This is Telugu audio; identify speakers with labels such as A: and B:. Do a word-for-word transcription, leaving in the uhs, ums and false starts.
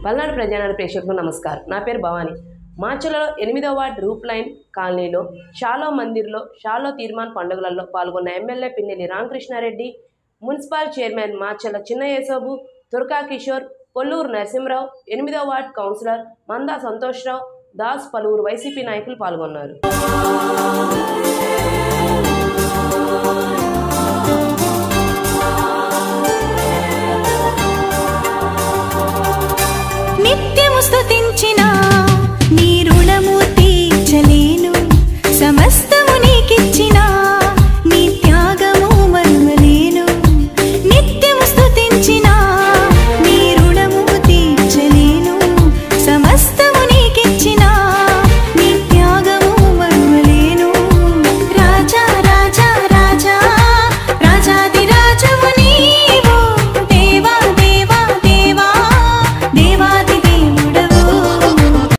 A: పల్నాడు ప్రజానాడు ప్రేక్షకులకు నమస్కారం। నా పేరు భవాని। మాచలలో ఎనిమిదవ వార్డ్ రూప్ లైన్ కాలనీలో షాలో మందిర్లో షాలో తీర్మాన్ పండుగలలో పాల్గొన్న MLA Pinnelli Ramakrishna Reddy, municipal chairman Macherla Chinna Yesobu, Turka Kishore, Kolluru Narasimharao, ఎనిమిదవ వార్డ్ కౌన్సిలర్ మందా సంతోష్రావు దాస్, పలువురు వైసీపీ నాయకులు పాల్గొన్నారు।
B: నిత్యము స్తుతి